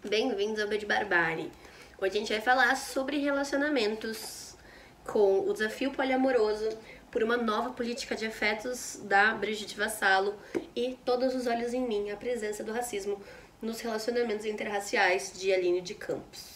Bem-vindos ao Beijo Barbárie. Hoje a gente vai falar sobre relacionamentos com o desafio poliamoroso por uma nova política de afetos da Brigitte Vassalo e Todos os Olhos em Mim, a presença do racismo nos relacionamentos interraciais de Aline de Campos.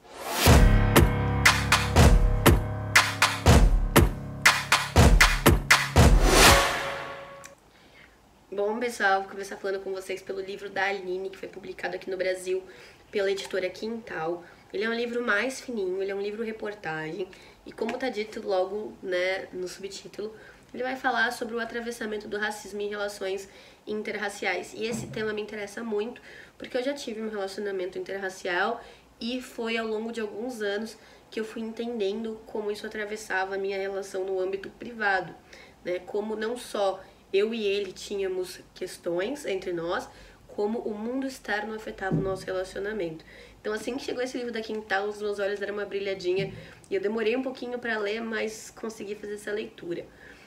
Bom, pessoal, vou começar falando com vocês pelo livro da Aline, que foi publicado aqui no Brasil pela editora Quintal. Ele é um livro mais fininho, ele é um livro-reportagem, e como tá dito logo, né, no subtítulo, ele vai falar sobre o atravessamento do racismo em relações interraciais. E esse tema me interessa muito, porque eu já tive um relacionamento interracial e foi ao longo de alguns anos que eu fui entendendo como isso atravessava a minha relação no âmbito privado, né, como não só eu e ele tínhamos questões entre nós, como o mundo externo afetava o nosso relacionamento. Então, assim que chegou esse livro da Quintal, os meus olhos deram uma brilhadinha e eu demorei um pouquinho para ler, mas consegui fazer essa leitura.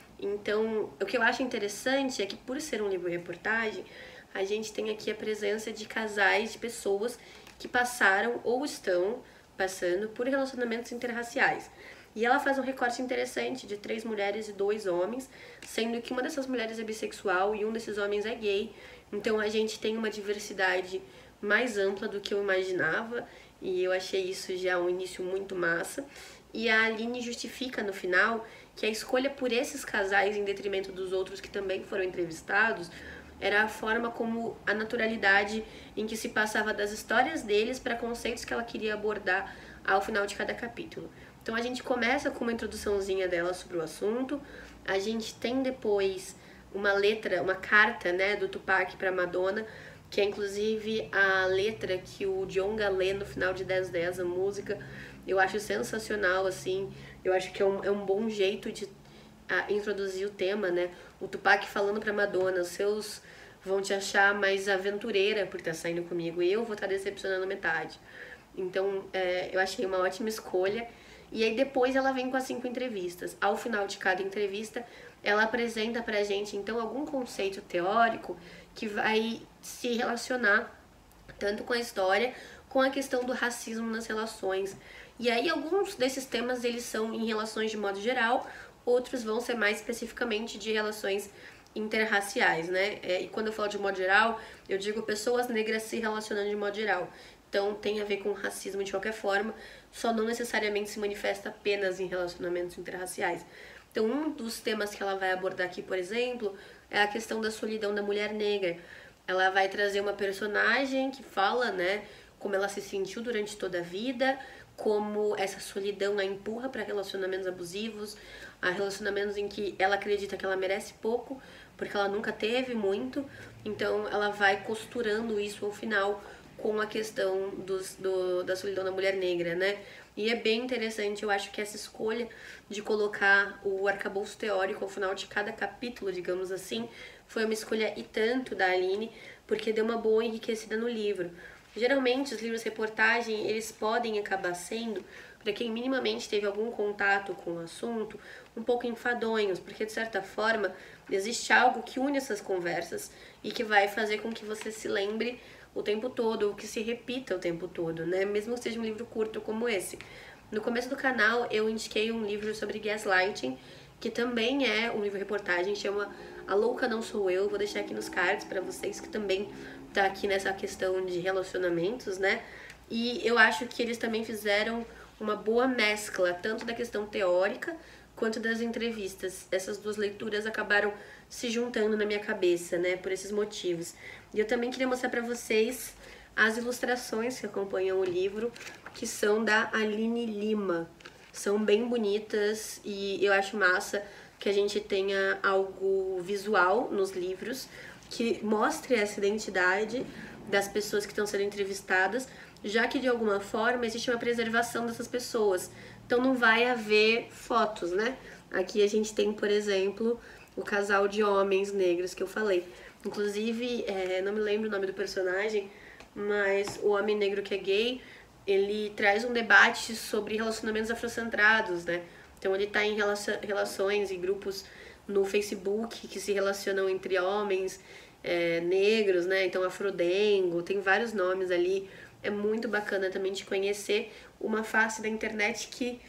Então, o que eu acho interessante é que, por ser um livro-reportagem, a gente tem aqui a presença de casais, de pessoas que passaram ou estão passando por relacionamentos interraciais. E ela faz um recorte interessante de 3 mulheres e 2 homens, sendo que uma dessas mulheres é bissexual e um desses homens é gay. Então a gente tem uma diversidade mais ampla do que eu imaginava, e eu achei isso já um início muito massa. E a Aline justifica no final que a escolha por esses casais em detrimento dos outros que também foram entrevistados era a forma como a naturalidade em que se passava das histórias deles para conceitos que ela queria abordar ao final de cada capítulo. Então a gente começa com uma introduçãozinha dela sobre o assunto, a gente tem depois uma letra, uma carta, né, do Tupac para Madonna, que é inclusive a letra que o Djonga lê no final de 10/10, a música. Eu acho sensacional, assim, eu acho que é um bom jeito de introduzir o tema, né? O Tupac falando para Madonna, os seus vão te achar mais aventureira por estar saindo comigo, e eu vou estar decepcionando metade. Então, eu achei uma ótima escolha. E aí depois ela vem com as 5 entrevistas. Ao final de cada entrevista, ela apresenta pra gente, então, algum conceito teórico que vai se relacionar tanto com a história, com a questão do racismo nas relações. E aí alguns desses temas, eles são em relações de modo geral, outros vão ser mais especificamente de relações interraciais, né? E quando eu falo de modo geral, eu digo pessoas negras se relacionando de modo geral. Então tem a ver com racismo de qualquer forma, só não necessariamente se manifesta apenas em relacionamentos interraciais. Então um dos temas que ela vai abordar aqui, por exemplo, é a questão da solidão da mulher negra. Ela vai trazer uma personagem que fala, né, como ela se sentiu durante toda a vida, como essa solidão a empurra para relacionamentos abusivos, a relacionamentos em que ela acredita que ela merece pouco, porque ela nunca teve muito. Então ela vai costurando isso ao final com a questão da solidão da mulher negra, né? E é bem interessante, eu acho que essa escolha de colocar o arcabouço teórico ao final de cada capítulo, digamos assim, foi uma escolha e tanto da Aline, porque deu uma boa enriquecida no livro. Geralmente, os livros reportagem, eles podem acabar sendo, para quem minimamente teve algum contato com o assunto, um pouco enfadonhos, porque de certa forma existe algo que une essas conversas e que vai fazer com que você se lembre o tempo todo, ou que se repita o tempo todo, né? Mesmo que seja um livro curto como esse. No começo do canal eu indiquei um livro sobre gaslighting, que também é um livro-reportagem, chama A Louca Não Sou Eu, vou deixar aqui nos cards para vocês, que também tá aqui nessa questão de relacionamentos, né? E eu acho que eles também fizeram uma boa mescla, tanto da questão teórica quanto das entrevistas. Essas duas leituras acabaram se juntando na minha cabeça, né, por esses motivos. E eu também queria mostrar para vocês as ilustrações que acompanham o livro, que são da Aline Lima. São bem bonitas e eu acho massa que a gente tenha algo visual nos livros que mostre essa identidade das pessoas que estão sendo entrevistadas, já que de alguma forma existe uma preservação dessas pessoas. Então não vai haver fotos, né? Aqui a gente tem, por exemplo, o casal de homens negros que eu falei. Inclusive, não me lembro o nome do personagem, mas o homem negro que é gay, ele traz um debate sobre relacionamentos afrocentrados, né? Então ele tá em relações e grupos no Facebook que se relacionam entre homens negros, né? Então Afrodengo, tem vários nomes ali é muito bacana também de conhecer uma face da internet que,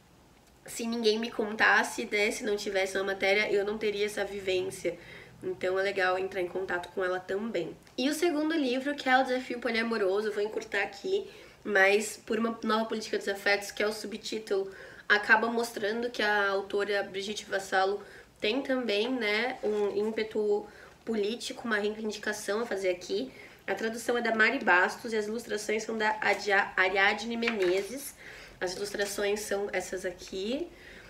se ninguém me contasse, né, se não tivesse uma matéria, eu não teria essa vivência. Então é legal entrar em contato com ela também. E o segundo livro, que é O Desafio Poliamoroso, vou encurtar aqui, mas por uma nova política dos afetos, que é o subtítulo, acaba mostrando que a autora Brigitte Vassalo tem também, né, um ímpeto político, uma reivindicação a fazer aqui. A tradução é da Mari Bastos e as ilustrações são da Ariadne Menezes. As ilustrações são essas aqui,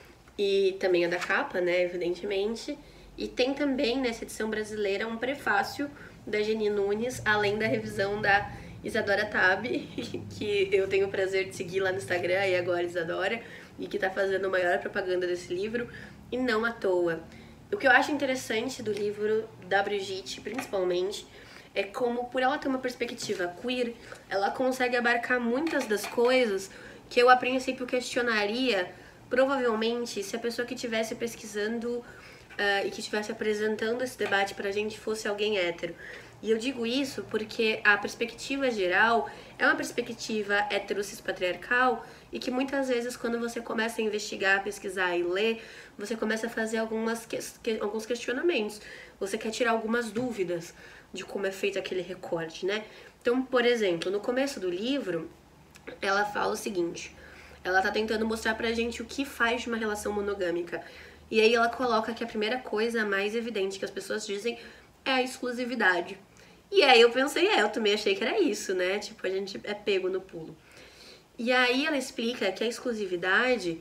e também a da capa, né, evidentemente. E tem também, nessa edição brasileira, um prefácio da Geni Nunes, além da revisão da Isadora Tabi, que eu tenho o prazer de seguir lá no Instagram, e agora Isadora, e que tá fazendo a maior propaganda desse livro, e não à toa. O que eu acho interessante do livro da Brigitte, principalmente, é como, por ela ter uma perspectiva queer, ela consegue abarcar muitas das coisas que eu, a princípio, questionaria, provavelmente, se a pessoa que estivesse pesquisando e que estivesse apresentando esse debate pra gente fosse alguém hétero. E eu digo isso porque a perspectiva geral é uma perspectiva heterocis-patriarcal e que muitas vezes, quando você começa a investigar, pesquisar e ler, você começa a fazer alguns questionamentos. Você quer tirar algumas dúvidas de como é feito aquele recorte, né? Então, por exemplo, no começo do livro, ela fala o seguinte: ela tá tentando mostrar pra gente o que faz de uma relação monogâmica. E aí ela coloca que a primeira coisa mais evidente que as pessoas dizem é a exclusividade. E aí eu pensei, eu também achei que era isso, né? Tipo, a gente é pego no pulo. E aí ela explica que a exclusividade,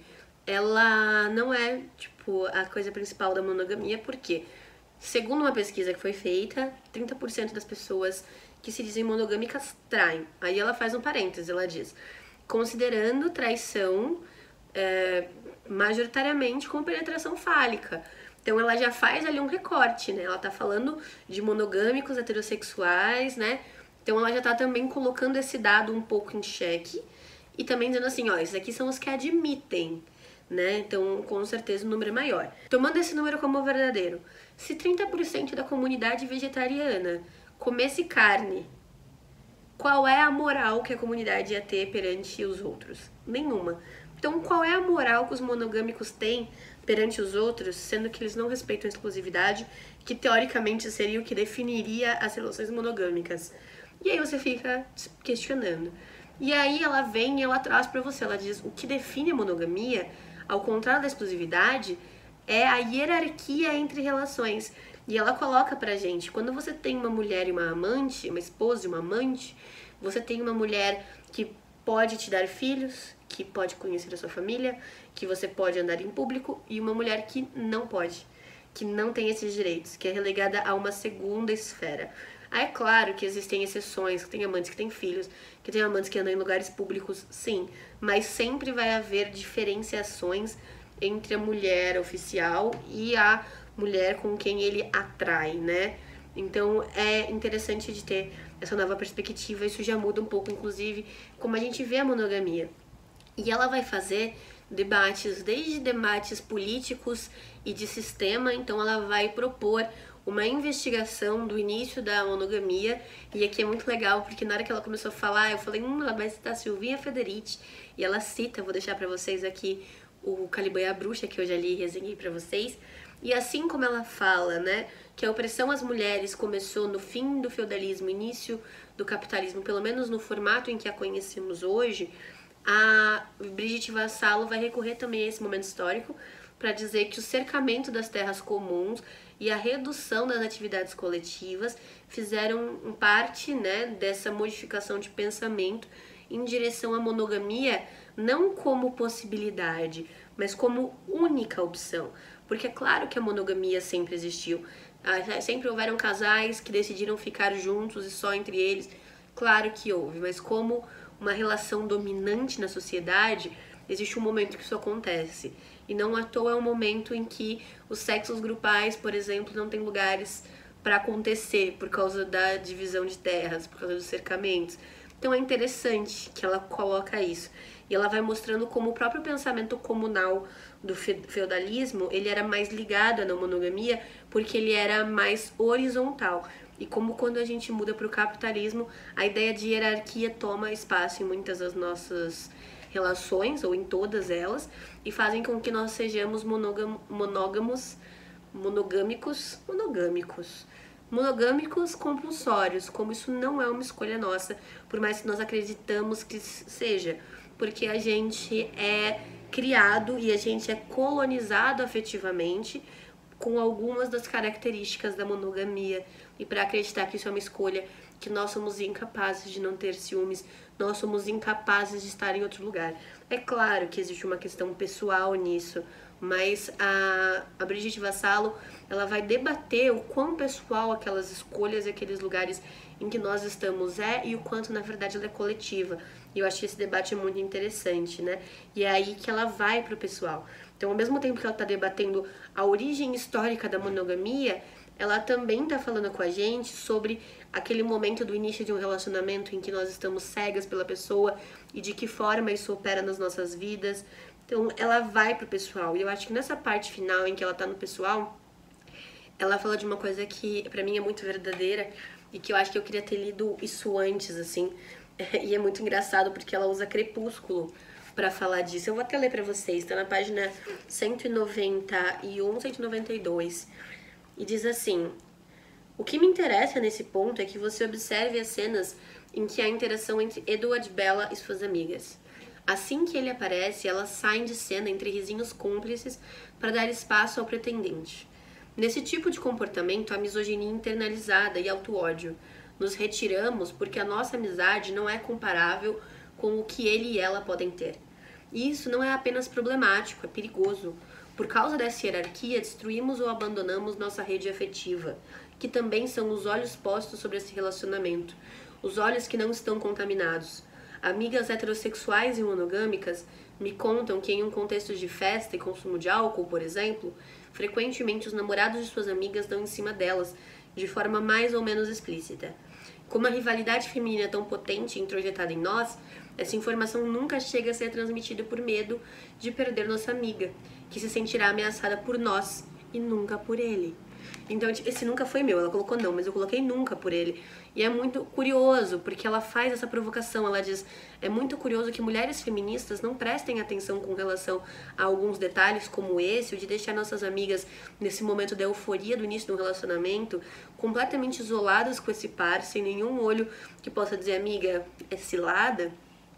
ela não é, tipo, a coisa principal da monogamia, porque, segundo uma pesquisa que foi feita, 30% das pessoas que se dizem monogâmicas traem. Aí ela faz um parêntese, ela diz: considerando traição majoritariamente com penetração fálica. Então ela já faz ali um recorte, né? Ela tá falando de monogâmicos heterossexuais, né? Então ela já tá também colocando esse dado um pouco em xeque e também dizendo assim, ó, esses aqui são os que admitem, né? Então, com certeza o número é maior. Tomando esse número como verdadeiro, se 30% da comunidade vegetariana comesse carne, qual é a moral que a comunidade ia ter perante os outros? Nenhuma. Então, qual é a moral que os monogâmicos têm perante os outros, sendo que eles não respeitam a exclusividade, que teoricamente seria o que definiria as relações monogâmicas? E aí você fica questionando. E aí ela vem e ela traz pra você, ela diz, o que define a monogamia, ao contrário da exclusividade, é a hierarquia entre relações. E ela coloca pra gente, quando você tem uma mulher e uma amante, uma esposa e uma amante, você tem uma mulher que pode te dar filhos, que pode conhecer a sua família, que você pode andar em público, e uma mulher que não pode, que não tem esses direitos, que é relegada a uma segunda esfera. Aí é claro que existem exceções, que tem amantes que têm filhos, que tem amantes que andam em lugares públicos, sim, mas sempre vai haver diferenciações entre a mulher oficial e a mulher com quem ele atrai, né? Então é interessante de ter essa nova perspectiva, isso já muda um pouco, inclusive, como a gente vê a monogamia. E ela vai fazer debates, desde debates políticos e de sistema, então ela vai propor uma investigação do início da monogamia, e aqui é muito legal, porque na hora que ela começou a falar, eu falei, ela vai citar Silvinha Federici, e ela cita, vou deixar pra vocês aqui, o Caliban e a Bruxa, que eu já li e resenhei pra vocês, e assim como ela fala, né, que a opressão às mulheres começou no fim do feudalismo, início do capitalismo, pelo menos no formato em que a conhecemos hoje, a Brigitte Vassalo vai recorrer também a esse momento histórico para dizer que o cercamento das terras comuns e a redução das atividades coletivas fizeram parte, né, dessa modificação de pensamento em direção à monogamia, não como possibilidade, mas como única opção. Porque é claro que a monogamia sempre existiu. Sempre houveram casais que decidiram ficar juntos e só entre eles. Claro que houve, mas como uma relação dominante na sociedade, existe um momento que isso acontece. E não à toa é um momento em que os sexos grupais, por exemplo, não tem lugares para acontecer por causa da divisão de terras, por causa dos cercamentos. Então é interessante que ela coloca isso. E ela vai mostrando como o próprio pensamento comunal do feudalismo, ele era mais ligado à não monogamia, porque ele era mais horizontal. e como quando a gente muda para o capitalismo, a ideia de hierarquia toma espaço em muitas das nossas relações, ou em todas elas, e fazem com que nós sejamos monogâmicos compulsórios, como isso não é uma escolha nossa, por mais que nós acreditamos que seja, porque a gente é criado e a gente é colonizado afetivamente com algumas das características da monogamia, e para acreditar que isso é uma escolha, que nós somos incapazes de não ter ciúmes, nós somos incapazes de estar em outro lugar. É claro que existe uma questão pessoal nisso, mas a Brigitte Vassalo, ela vai debater o quão pessoal aquelas escolhas e aqueles lugares em que nós estamos e o quanto, na verdade, ela é coletiva. E eu acho que esse debate é muito interessante, né? E é aí que ela vai pro pessoal. Então, ao mesmo tempo que ela está debatendo a origem histórica da monogamia, ela também está falando com a gente sobre aquele momento do início de um relacionamento em que nós estamos cegas pela pessoa e de que forma isso opera nas nossas vidas. Então, ela vai pro pessoal. E eu acho que nessa parte final em que ela tá no pessoal, ela fala de uma coisa que pra mim é muito verdadeira e que eu acho que eu queria ter lido isso antes, assim. E é muito engraçado porque ela usa Crepúsculo pra falar disso. Eu vou até ler pra vocês, tá na página 191, 192. E diz assim: o que me interessa nesse ponto é que você observe as cenas em que há interação entre Edward Bella e suas amigas. Assim que ele aparece, elas saem de cena entre risinhos cúmplices para dar espaço ao pretendente. Nesse tipo de comportamento, há misoginia internalizada e auto-ódio. Nos retiramos porque a nossa amizade não é comparável com o que ele e ela podem ter. E isso não é apenas problemático, é perigoso. Por causa dessa hierarquia, destruímos ou abandonamos nossa rede afetiva, que também são os olhos postos sobre esse relacionamento, os olhos que não estão contaminados. Amigas heterossexuais e monogâmicas me contam que em um contexto de festa e consumo de álcool, por exemplo, frequentemente os namorados de suas amigas dão em cima delas, de forma mais ou menos explícita. Como a rivalidade feminina é tão potente e introjetada em nós, essa informação nunca chega a ser transmitida por medo de perder nossa amiga, que se sentirá ameaçada por nós e nunca por ele. Então, esse nunca foi meu, ela colocou não, mas eu coloquei nunca por ele. E é muito curioso, porque ela faz essa provocação, ela diz, é muito curioso que mulheres feministas não prestem atenção com relação a alguns detalhes como esse, o de deixar nossas amigas nesse momento da euforia do início do relacionamento, completamente isoladas com esse par, sem nenhum olho que possa dizer, amiga, é cilada,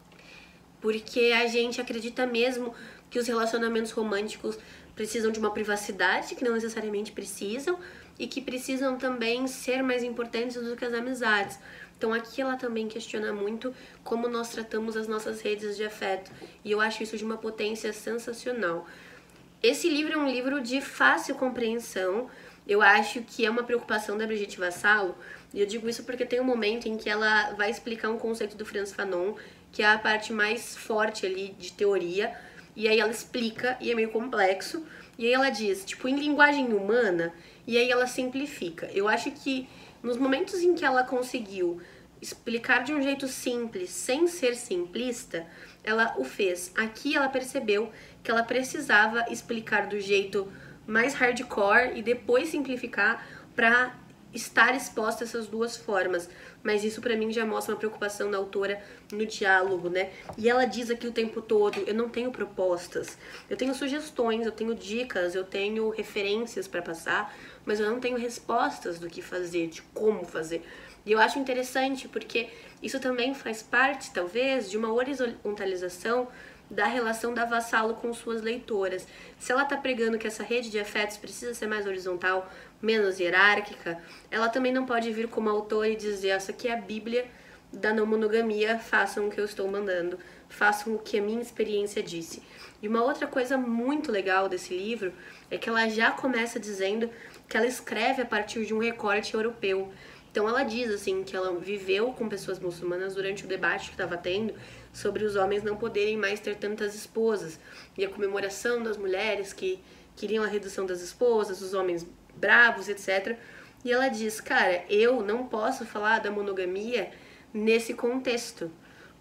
porque a gente acredita mesmo que os relacionamentos românticos precisam de uma privacidade, que não necessariamente precisam, e que precisam também ser mais importantes do que as amizades. Então aqui ela também questiona muito como nós tratamos as nossas redes de afeto, e eu acho isso de uma potência sensacional. Esse livro é um livro de fácil compreensão, eu acho que é uma preocupação da Brigitte Vassalo, e eu digo isso porque tem um momento em que ela vai explicar um conceito do Frantz Fanon, que é a parte mais forte ali de teoria, e aí ela explica, e é meio complexo, e aí ela diz, tipo, em linguagem humana, e aí ela simplifica. Eu acho que nos momentos em que ela conseguiu explicar de um jeito simples, sem ser simplista, ela o fez. Aqui ela percebeu que ela precisava explicar do jeito mais hardcore e depois simplificar para estar exposta a essas duas formas. Mas isso pra mim já mostra uma preocupação da autora no diálogo, né? E ela diz aqui o tempo todo, eu não tenho propostas, eu tenho sugestões, eu tenho dicas, eu tenho referências pra passar, mas eu não tenho respostas do que fazer, de como fazer. E eu acho interessante porque isso também faz parte, talvez, de uma horizontalização da relação da Vassalo com suas leitoras. Se ela tá pregando que essa rede de afetos precisa ser mais horizontal, menos hierárquica, ela também não pode vir como autora e dizer, essa aqui é a Bíblia da não monogamia, façam o que eu estou mandando, façam o que a minha experiência disse. E uma outra coisa muito legal desse livro é que ela já começa dizendo que ela escreve a partir de um recorte europeu. Então ela diz assim que ela viveu com pessoas muçulmanas durante o debate que estava tendo sobre os homens não poderem mais ter tantas esposas e a comemoração das mulheres que queriam a redução das esposas, os homens bravos, etc. E ela diz, cara, eu não posso falar da monogamia nesse contexto,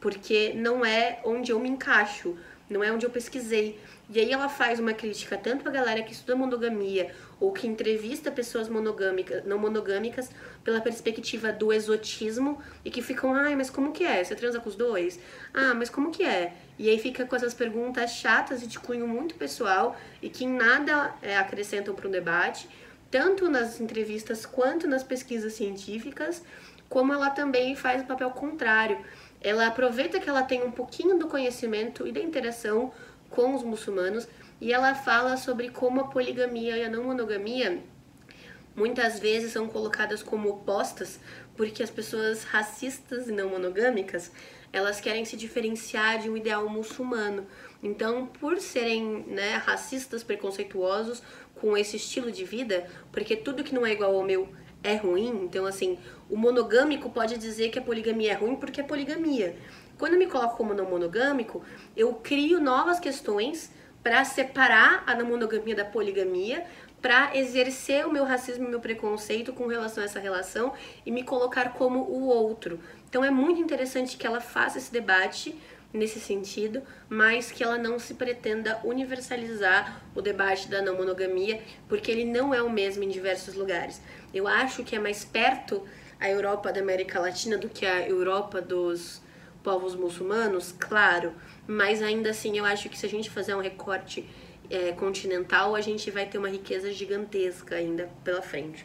porque não é onde eu me encaixo, não é onde eu pesquisei. E aí ela faz uma crítica tanto a galera que estuda monogamia ou que entrevista pessoas monogâmicas, não monogâmicas pela perspectiva do exotismo e que ficam, ai, mas como que é? Você transa com os dois? Ah, mas como que é? E aí fica com essas perguntas chatas e de cunho muito pessoal e que em nada acrescentam para um debate, tanto nas entrevistas quanto nas pesquisas científicas, como ela também faz o papel contrário. Ela aproveita que ela tem um pouquinho do conhecimento e da interação com os muçulmanos e ela fala sobre como a poligamia e a não monogamia muitas vezes são colocadas como opostas porque as pessoas racistas e não monogâmicas elas querem se diferenciar de um ideal muçulmano. Então, por serem racistas, preconceituosos com esse estilo de vida, porque tudo que não é igual ao meu é ruim, então assim, o monogâmico pode dizer que a poligamia é ruim porque é poligamia. Quando eu me coloco como não monogâmico, eu crio novas questões para separar a não monogamia da poligamia, para exercer o meu racismo e o meu preconceito com relação a essa relação e me colocar como o outro. Então é muito interessante que ela faça esse debate nesse sentido, mas que ela não se pretenda universalizar o debate da não monogamia, porque ele não é o mesmo em diversos lugares. Eu acho que é mais perto a Europa da América Latina do que a Europa dos povos muçulmanos, claro, mas ainda assim eu acho que se a gente fizer um recorte continental, a gente vai ter uma riqueza gigantesca ainda pela frente.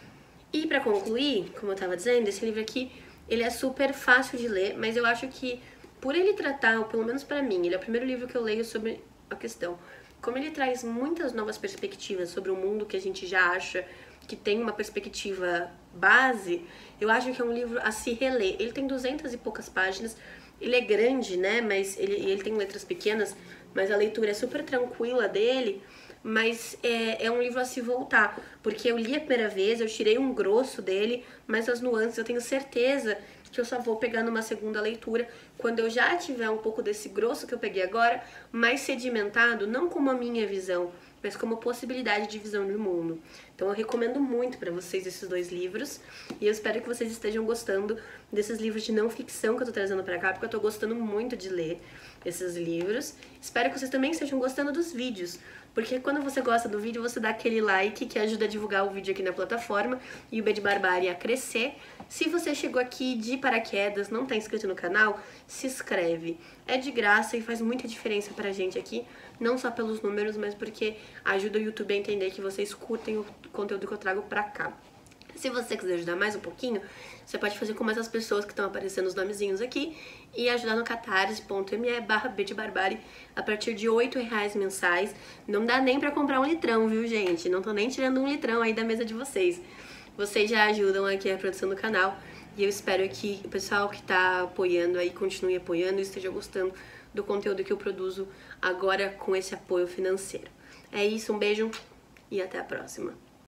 E para concluir, como eu estava dizendo, esse livro aqui, ele é super fácil de ler, mas eu acho que por ele tratar, ou pelo menos para mim, ele é o primeiro livro que eu leio sobre a questão, como ele traz muitas novas perspectivas sobre o mundo que a gente já acha que tem uma perspectiva base, eu acho que é um livro a se reler. Ele tem 200 e poucas páginas, ele é grande, né, mas ele tem letras pequenas, mas a leitura é super tranquila dele, mas é um livro a se voltar, porque eu li a primeira vez, eu tirei um grosso dele, mas as nuances eu tenho certeza que eu só vou pegar numa segunda leitura, quando eu já tiver um pouco desse grosso que eu peguei agora, mais sedimentado, não como a minha visão, mas como possibilidade de visão de mundo. Então eu recomendo muito para vocês esses dois livros, e eu espero que vocês estejam gostando desses livros de não ficção que eu tô trazendo pra cá, porque eu tô gostando muito de ler esses livros. Espero que vocês também estejam gostando dos vídeos, porque quando você gosta do vídeo, você dá aquele like que ajuda a divulgar o vídeo aqui na plataforma e o B de Barbárie a crescer. Se você chegou aqui de paraquedas, não tá inscrito no canal, se inscreve. É de graça e faz muita diferença pra gente aqui, não só pelos números, mas porque ajuda o YouTube a entender que vocês curtem o conteúdo que eu trago pra cá. Se você quiser ajudar mais um pouquinho, você pode fazer como essas pessoas que estão aparecendo os nomezinhos aqui e ajudar no catarse.me/bdbarbari a partir de R$8 mensais. Não dá nem pra comprar um litrão, viu, gente? Não tô nem tirando um litrão aí da mesa de vocês. Vocês já ajudam aqui a produção do canal e eu espero que o pessoal que tá apoiando aí continue apoiando e esteja gostando do conteúdo que eu produzo agora com esse apoio financeiro. É isso, um beijo e até a próxima.